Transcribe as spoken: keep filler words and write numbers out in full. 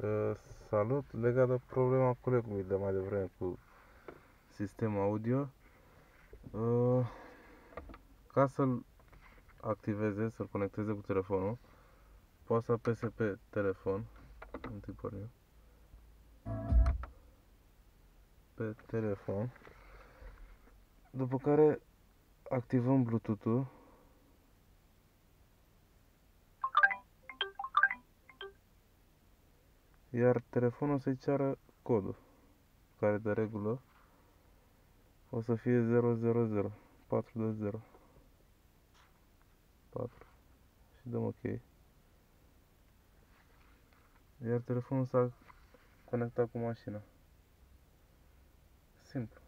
Uh, salut, legat de problema colegului de mai devreme cu sistemul audio. Uh, ca să-l activeze, să-l conecteze cu telefonul, poate să apese pe telefon, întâi pornim, pe telefon, după care activăm Bluetooth-ul, iar telefonul să-i ceară codul, care de regulă o să fie zero zero zero patru doi zero patru și dăm OK. Iar telefonul s-a conectat cu mașina. Simplu.